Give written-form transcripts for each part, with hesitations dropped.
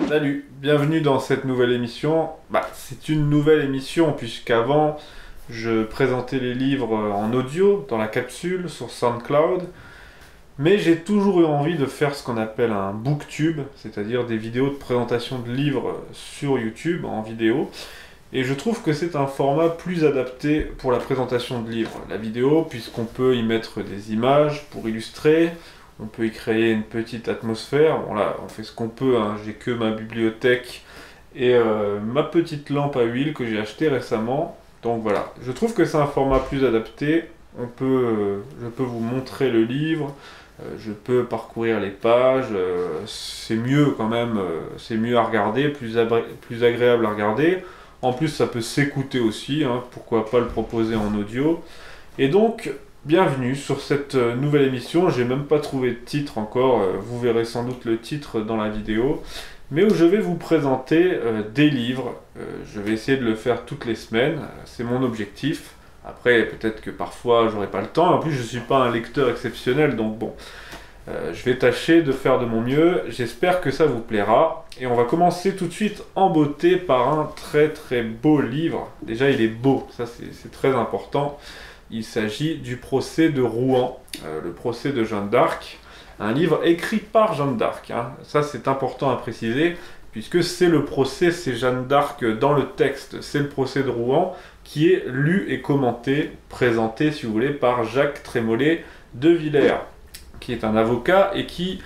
Salut, bienvenue dans cette nouvelle émission. C'est une nouvelle émission puisqu'avant je présentais les livres en audio dans la capsule sur SoundCloud, mais j'ai toujours eu envie de faire ce qu'on appelle un booktube, c'est-à-dire des vidéos de présentation de livres sur YouTube en vidéo. Et je trouve que c'est un format plus adapté pour la présentation de livres. La vidéo, puisqu'on peut y mettre des images pour illustrer, on peut y créer une petite atmosphère. Bon là, on fait ce qu'on peut, hein. J'ai que ma bibliothèque et ma petite lampe à huile que j'ai achetée récemment. Donc voilà, je trouve que c'est un format plus adapté. Je peux vous montrer le livre, je peux parcourir les pages. C'est mieux quand même, c'est mieux à regarder, plus agréable à regarder. En plus, ça peut s'écouter aussi, hein, pourquoi pas le proposer en audio. Et donc, bienvenue sur cette nouvelle émission. J'ai même pas trouvé de titre encore, vous verrez sans doute le titre dans la vidéo, mais où je vais vous présenter des livres. Je vais essayer de le faire toutes les semaines, c'est mon objectif. Après, peut-être que parfois j'aurai pas le temps. En plus, je suis pas un lecteur exceptionnel, donc bon. Je vais tâcher de faire de mon mieux, j'espère que ça vous plaira. Et on va commencer tout de suite en beauté par un très très beau livre. Déjà il est beau, ça c'est très important. Il s'agit du procès de Rouen, le procès de Jeanne d'Arc. Un livre écrit par Jeanne d'Arc, hein. Ça c'est important à préciser, puisque c'est le procès, c'est Jeanne d'Arc dans le texte. C'est le procès de Rouen qui est lu et commenté, présenté si vous voulez, par Jacques Trémollet de Villers, qui est un avocat et qui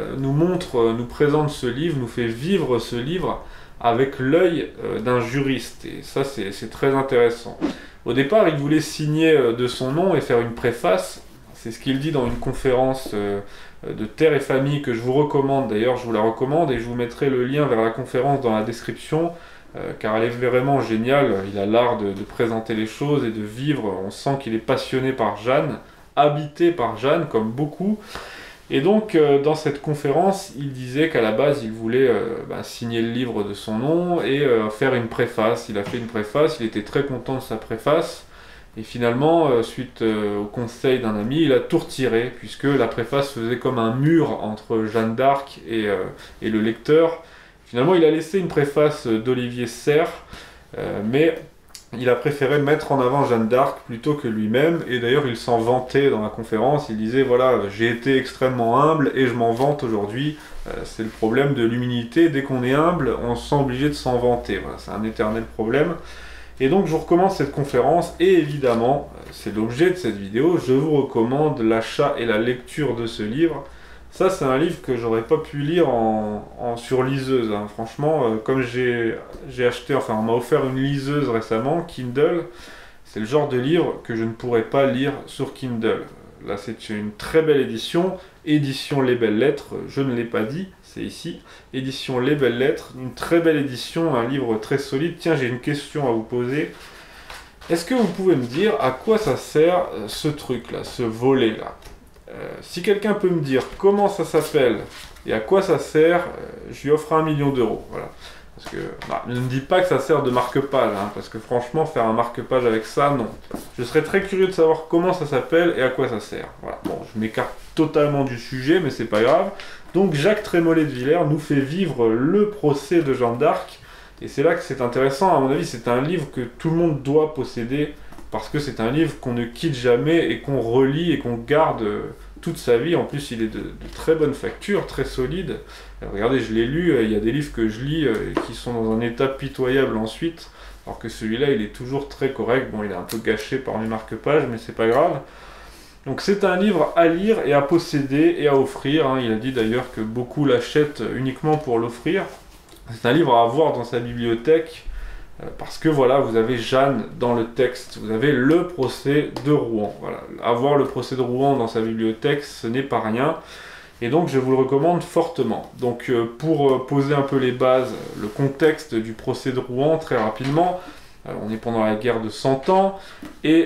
nous présente ce livre, nous fait vivre ce livre avec l'œil d'un juriste. Et ça, c'est très intéressant. Au départ, il voulait signer de son nom et faire une préface. C'est ce qu'il dit dans une conférence de Terre et Famille que je vous recommande. D'ailleurs, je vous la recommande et je vous mettrai le lien vers la conférence dans la description, car elle est vraiment géniale. Il a l'art de présenter les choses et de vivre. On sent qu'il est passionné par Jeanne, habité par Jeanne, comme beaucoup. Et donc, dans cette conférence, il disait qu'à la base, il voulait signer le livre de son nom et faire une préface. Il a fait une préface, il était très content de sa préface. Et finalement, suite au conseil d'un ami, il a tout retiré, puisque la préface faisait comme un mur entre Jeanne d'Arc et le lecteur. Finalement, il a laissé une préface d'Olivier Serres, mais il a préféré mettre en avant Jeanne d'Arc plutôt que lui-même, et d'ailleurs il s'en vantait dans la conférence. Il disait voilà, j'ai été extrêmement humble et je m'en vante aujourd'hui. C'est le problème de l'humilité, dès qu'on est humble, on se sent obligé de s'en vanter. Voilà, c'est un éternel problème. Et donc je vous recommande cette conférence, et évidemment, c'est l'objet de cette vidéo, je vous recommande l'achat et la lecture de ce livre. Ça, c'est un livre que j'aurais pas pu lire sur liseuse, hein. Franchement, comme j'ai acheté, enfin, on m'a offert une liseuse récemment, Kindle, c'est le genre de livre que je ne pourrais pas lire sur Kindle. Là, c'est une très belle édition, édition Les Belles Lettres, je ne l'ai pas dit, c'est ici, édition Les Belles Lettres, une très belle édition, un livre très solide. Tiens, j'ai une question à vous poser. Est-ce que vous pouvez me dire à quoi ça sert ce truc-là, ce volet-là ? Si quelqu'un peut me dire comment ça s'appelle et à quoi ça sert, je lui offre 1 million d'euros. Voilà. Parce que, ne me dites pas que ça sert de marque-page, hein, parce que franchement, faire un marque-page avec ça, non. Je serais très curieux de savoir comment ça s'appelle et à quoi ça sert. Voilà. Bon, je m'écarte totalement du sujet, mais c'est pas grave. Donc, Jacques Trémollet de Villers nous fait vivre le procès de Jeanne d'Arc. Et c'est là que c'est intéressant. À mon avis, c'est un livre que tout le monde doit posséder, parce que c'est un livre qu'on ne quitte jamais et qu'on relit et qu'on garde toute sa vie. En plus, il est de très bonne facture, très solide. Regardez, je l'ai lu, il y a des livres que je lis qui sont dans un état pitoyable ensuite, alors que celui-là, il est toujours très correct. Bon, il est un peu gâché par mes marque-pages, mais c'est pas grave. Donc c'est un livre à lire et à posséder et à offrir, hein. Il a dit d'ailleurs que beaucoup l'achètent uniquement pour l'offrir. C'est un livre à avoir dans sa bibliothèque, parce que voilà, vous avez Jeanne dans le texte, vous avez le procès de Rouen. Voilà. Avoir le procès de Rouen dans sa bibliothèque, ce n'est pas rien. Et donc je vous le recommande fortement. Donc pour poser un peu les bases, le contexte du procès de Rouen, très rapidement, on est pendant la guerre de 100 ans, et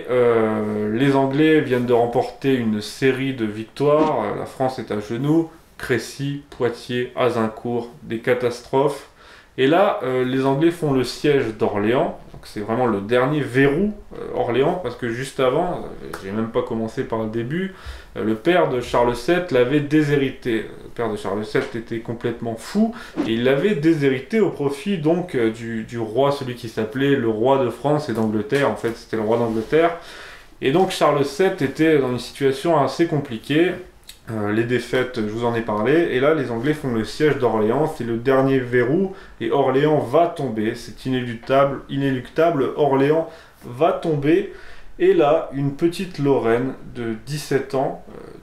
les Anglais viennent de remporter une série de victoires, la France est à genoux, Crécy, Poitiers, Azincourt, des catastrophes. Et là, les Anglais font le siège d'Orléans, donc c'est vraiment le dernier verrou, Orléans, parce que juste avant, j'ai même pas commencé par le début, le père de Charles VII l'avait déshérité. Le père de Charles VII était complètement fou, et il l'avait déshérité au profit donc du roi, celui qui s'appelait le roi de France et d'Angleterre, en fait c'était le roi d'Angleterre. Et donc Charles VII était dans une situation assez compliquée. Les défaites, je vous en ai parlé, et là les Anglais font le siège d'Orléans, c'est le dernier verrou, et Orléans va tomber, c'est inéluctable, Orléans va tomber, et là une petite Lorraine de 17 ans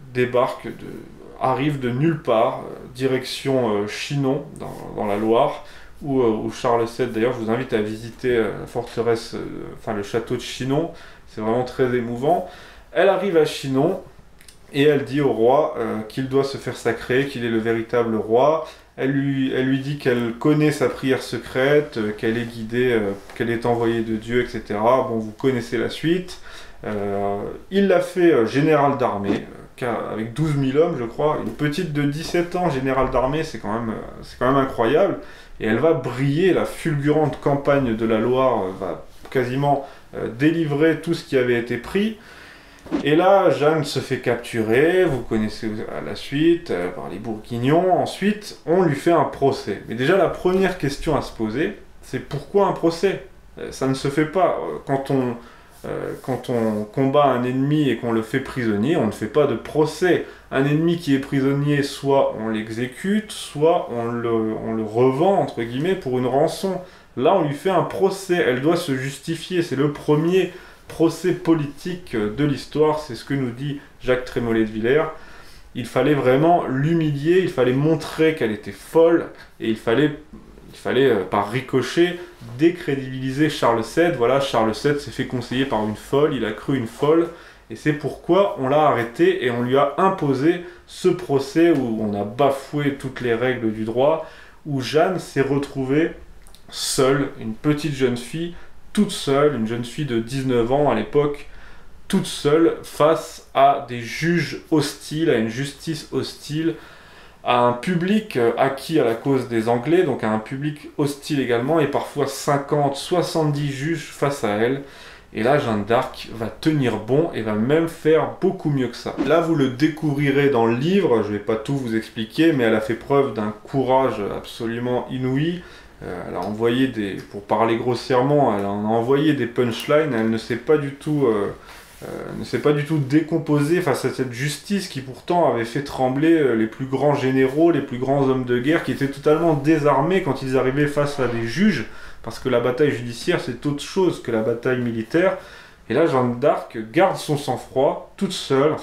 arrive de nulle part, direction Chinon, dans la Loire, où Charles VII, d'ailleurs je vous invite à visiter la forteresse, enfin le château de Chinon, c'est vraiment très émouvant. Elle arrive à Chinon, et elle dit au roi qu'il doit se faire sacrer, qu'il est le véritable roi. Elle lui dit qu'elle connaît sa prière secrète, qu'elle est guidée, qu'elle est envoyée de Dieu, etc. Bon, vous connaissez la suite. Il l'a fait général d'armée, avec 12 000 hommes, je crois. Une petite de 17 ans, général d'armée, c'est quand même incroyable. Et elle va briller, la fulgurante campagne de la Loire va quasiment délivrer tout ce qui avait été pris. Et là, Jeanne se fait capturer, vous connaissez la suite, par les Bourguignons. Ensuite, on lui fait un procès. Mais déjà, la première question à se poser, c'est pourquoi un procès? Ça ne se fait pas. Quand on combat un ennemi et qu'on le fait prisonnier, on ne fait pas de procès. Un ennemi qui est prisonnier, soit on l'exécute, soit on le revend, entre guillemets, pour une rançon. Là, on lui fait un procès. Elle doit se justifier. C'est le premier procès politique de l'histoire, c'est ce que nous dit Jacques Trémollet de Villers. Il fallait vraiment l'humilier, il fallait montrer qu'elle était folle, et il fallait par ricochet décrédibiliser Charles VII. Voilà, Charles VII s'est fait conseiller par une folle, il a cru une folle, et c'est pourquoi on l'a arrêté et on lui a imposé ce procès où on a bafoué toutes les règles du droit, où Jeanne s'est retrouvée seule, une petite jeune fille, toute seule, une jeune fille de 19 ans à l'époque, toute seule, face à des juges hostiles, à une justice hostile, à un public acquis à la cause des Anglais, donc à un public hostile également, et parfois 50, 70 juges face à elle. Et là, Jeanne d'Arc va tenir bon et va même faire beaucoup mieux que ça. Là, vous le découvrirez dans le livre, je ne vais pas tout vous expliquer, mais elle a fait preuve d'un courage absolument inouï. Elle a envoyé pour parler grossièrement, elle a envoyé des punchlines, elle ne s'est pas du tout décomposée face à cette justice qui pourtant avait fait trembler les plus grands généraux, les plus grands hommes de guerre, qui étaient totalement désarmés quand ils arrivaient face à des juges, parce que la bataille judiciaire c'est autre chose que la bataille militaire. Et là, Jeanne d'Arc garde son sang-froid, toute seule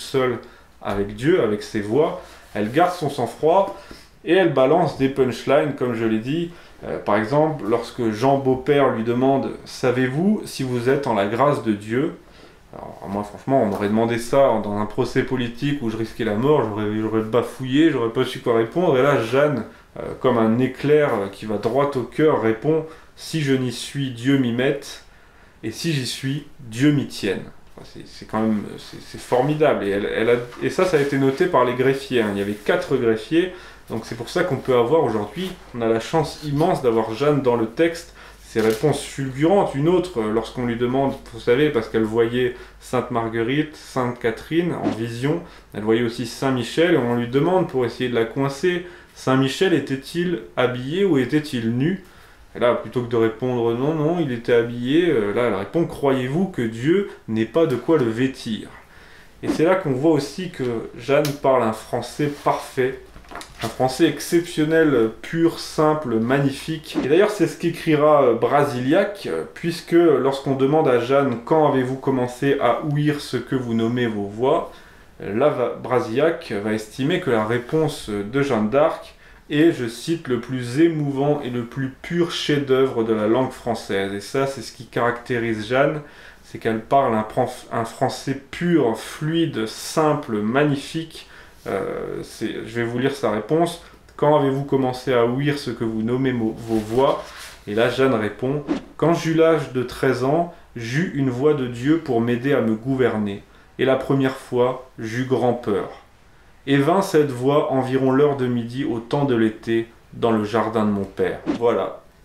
avec Dieu, avec ses voix, elle garde son sang-froid, et elle balance des punchlines, comme je l'ai dit. Par exemple, lorsque Jean Beaupère lui demande « Savez-vous si vous êtes en la grâce de Dieu ?» Alors moi, franchement, on m'aurait demandé ça dans un procès politique où je risquais la mort, j'aurais bafouillé, j'aurais pas su quoi répondre. Et là, Jeanne, comme un éclair qui va droit au cœur, répond « Si je n'y suis, Dieu m'y mette, et si j'y suis, Dieu m'y tienne. » C'est quand même c'est formidable. Et ça a été noté par les greffiers. Il y avait 4 greffiers. Donc c'est pour ça qu'on peut avoir aujourd'hui, on a la chance immense d'avoir Jeanne dans le texte, ses réponses fulgurantes. Une autre, lorsqu'on lui demande, vous savez, parce qu'elle voyait Sainte Marguerite, Sainte Catherine en vision, elle voyait aussi Saint Michel, et on lui demande pour essayer de la coincer, Saint Michel était-il habillé ou était-il nu? Et là, plutôt que de répondre non, non, il était habillé, là elle répond, croyez-vous que Dieu n'ait pas de quoi le vêtir? Et c'est là qu'on voit aussi que Jeanne parle un français parfait, un français exceptionnel, pur, simple, magnifique. Et d'ailleurs, c'est ce qu'écrira Brasiliac, puisque lorsqu'on demande à Jeanne « Quand avez-vous commencé à ouïr ce que vous nommez vos voix ?» là, Brasiliac va estimer que la réponse de Jeanne d'Arc est, je cite, le plus émouvant et le plus pur chef-d'œuvre de la langue française. Et ça, c'est ce qui caractérise Jeanne, c'est qu'elle parle un français pur, fluide, simple, magnifique. Je vais vous lire sa réponse. « Quand avez-vous commencé à ouïr ce que vous nommez vos voix ?» Et là, Jeanne répond « Quand j'eus l'âge de 13 ans, j'eus une voix de Dieu pour m'aider à me gouverner. Et la première fois, j'eus grand peur. Et vint cette voix environ l'heure de midi au temps de l'été, dans le jardin de mon père. » Voilà, c'est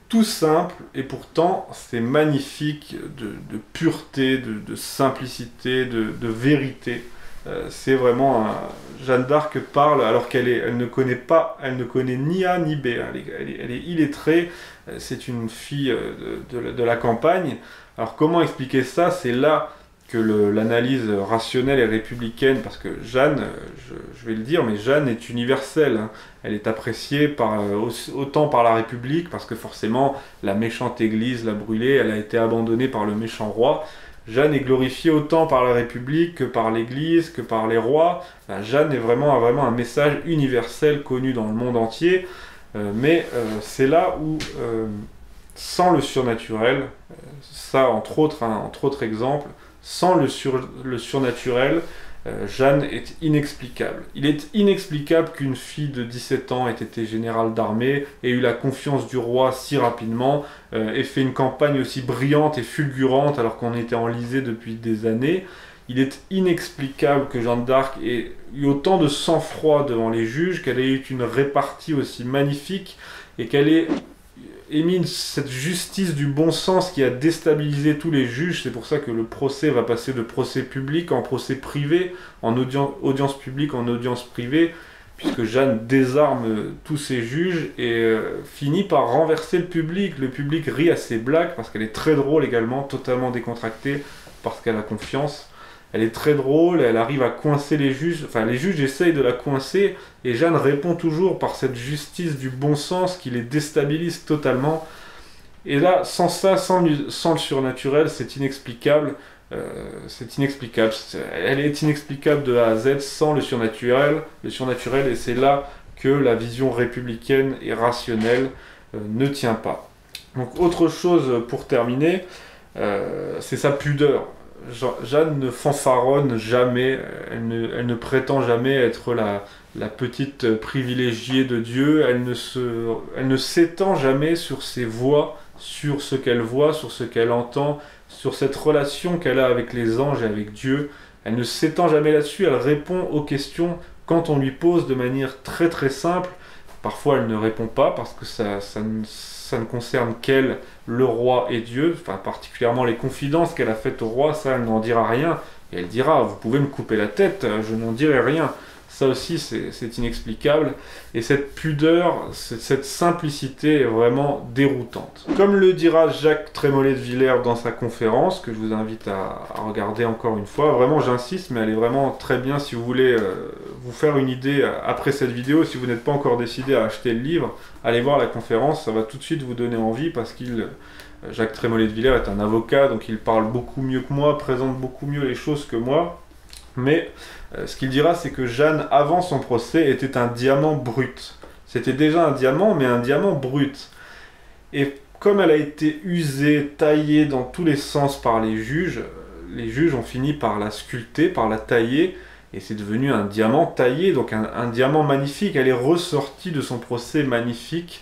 tout simple et pourtant c'est magnifique de pureté, de simplicité, de vérité. C'est vraiment Jeanne d'Arc parle alors elle ne connaît pas, elle ne connaît ni A ni B, elle est illettrée, c'est une fille de la campagne. Alors comment expliquer ça? C'est là que l'analyse rationnelle et républicaine, parce que Jeanne, je vais le dire, mais Jeanne est universelle, hein. Elle est appréciée autant par la République, parce que forcément la méchante église l'a brûlée, elle a été abandonnée par le méchant roi. Jeanne est glorifiée autant par la République que par l'Église, que par les rois. Jeanne est vraiment un message universel connu dans le monde entier. Mais c'est là où, sans le surnaturel, ça entre autres exemples, sans le surnaturel, Jeanne est inexplicable. Il est inexplicable qu'une fille de 17 ans ait été générale d'armée, ait eu la confiance du roi si rapidement, ait fait une campagne aussi brillante et fulgurante alors qu'on était enlisé depuis des années. Il est inexplicable que Jeanne d'Arc ait eu autant de sang-froid devant les juges, qu'elle ait eu une répartie aussi magnifique et qu'elle ait émis cette justice du bon sens qui a déstabilisé tous les juges. C'est pour ça que le procès va passer de procès public en procès privé, en audience publique en audience privée, puisque Jeanne désarme tous ces juges et finit par renverser le public. Le public rit à ses blagues parce qu'elle est très drôle également, totalement décontractée parce qu'elle a confiance. Elle est très drôle, elle arrive à coincer les juges, enfin les juges essayent de la coincer, et Jeanne répond toujours par cette justice du bon sens qui les déstabilise totalement. Et là, sans ça, sans le surnaturel, c'est inexplicable. Elle est inexplicable de A à Z sans le surnaturel, et c'est là que la vision républicaine et rationnelle ne tient pas. Donc autre chose pour terminer, c'est sa pudeur. Jeanne ne fanfaronne jamais, elle ne prétend jamais être la petite privilégiée de Dieu, elle ne s'étend jamais sur ses voix, sur ce qu'elle voit, sur ce qu'elle entend, sur cette relation qu'elle a avec les anges et avec Dieu. Elle ne s'étend jamais là-dessus, elle répond aux questions quand on lui pose de manière très très simple. Parfois elle ne répond pas parce que ça ne concerne qu'elle, le roi et Dieu, enfin particulièrement les confidences qu'elle a faites au roi, ça elle n'en dira rien, et elle dira, vous pouvez me couper la tête, je n'en dirai rien. Ça aussi c'est inexplicable, et cette pudeur, cette simplicité est vraiment déroutante. Comme le dira Jacques Trémollet de Villers dans sa conférence, que je vous invite à regarder encore une fois, vraiment j'insiste, mais elle est vraiment très bien si vous voulez vous faire une idée après cette vidéo. Si vous n'êtes pas encore décidé à acheter le livre, allez voir la conférence, ça va tout de suite vous donner envie, parce Jacques Trémollet de Villers est un avocat, donc il parle beaucoup mieux que moi, présente beaucoup mieux les choses que moi. Mais ce qu'il dira, c'est que Jeanne, avant son procès, était un diamant brut. C'était déjà un diamant, mais un diamant brut. Et comme elle a été usée, taillée dans tous les sens par les juges ont fini par la sculpter, par la tailler, et c'est devenu un diamant taillé, donc un diamant magnifique. Elle est ressortie de son procès magnifique,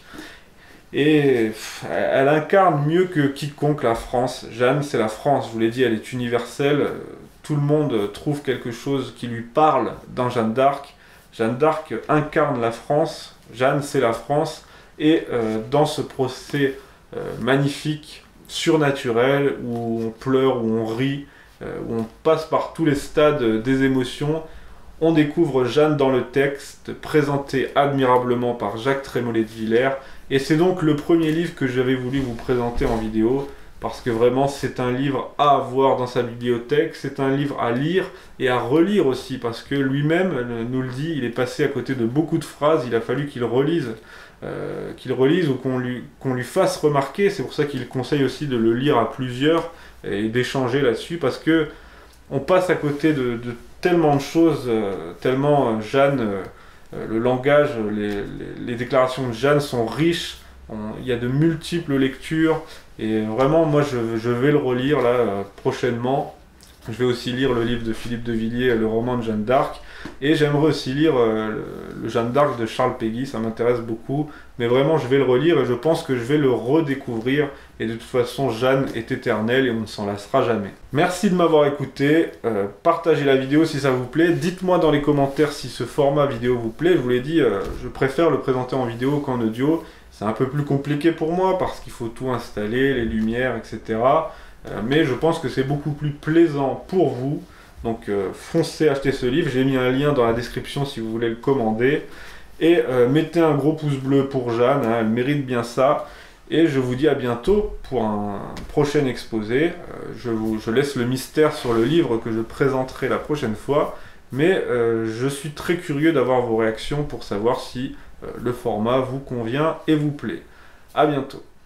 et elle incarne mieux que quiconque la France. Jeanne, c'est la France, je vous l'ai dit, elle est universelle. Tout le monde trouve quelque chose qui lui parle dans Jeanne d'Arc. Jeanne d'Arc incarne la France, Jeanne c'est la France, et dans ce procès magnifique, surnaturel, où on pleure, où on rit, où on passe par tous les stades des émotions, on découvre Jeanne dans le texte, présentée admirablement par Jacques Trémollet de Villers, et c'est donc le premier livre que j'avais voulu vous présenter en vidéo, parce que vraiment c'est un livre à avoir dans sa bibliothèque, c'est un livre à lire et à relire aussi, parce que lui-même nous le dit, il est passé à côté de beaucoup de phrases, il a fallu qu'il relise ou qu'on lui fasse remarquer. C'est pour ça qu'il conseille aussi de le lire à plusieurs et d'échanger là-dessus, parce que on passe à côté de tellement de choses, tellement Jeanne, le langage, les déclarations de Jeanne sont riches, il y a de multiples lectures. Et vraiment, moi, je vais le relire là prochainement. Je vais aussi lire le livre de Philippe de Villiers, le roman de Jeanne d'Arc. Et j'aimerais aussi lire le Jeanne d'Arc de Charles Péguy, ça m'intéresse beaucoup. Mais vraiment, je vais le relire et je pense que je vais le redécouvrir. Et de toute façon, Jeanne est éternelle et on ne s'en lassera jamais. Merci de m'avoir écouté. Partagez la vidéo si ça vous plaît. Dites-moi dans les commentaires si ce format vidéo vous plaît. Je vous l'ai dit, je préfère le présenter en vidéo qu'en audio. C'est un peu plus compliqué pour moi parce qu'il faut tout installer, les lumières, etc. Mais je pense que c'est beaucoup plus plaisant pour vous. Donc foncez acheter ce livre, j'ai mis un lien dans la description si vous voulez le commander. Et mettez un gros pouce bleu pour Jeanne, hein, elle mérite bien ça. Et je vous dis à bientôt pour un prochain exposé. Je laisse le mystère sur le livre que je présenterai la prochaine fois. Mais je suis très curieux d'avoir vos réactions pour savoir si le format vous convient et vous plaît. À bientôt.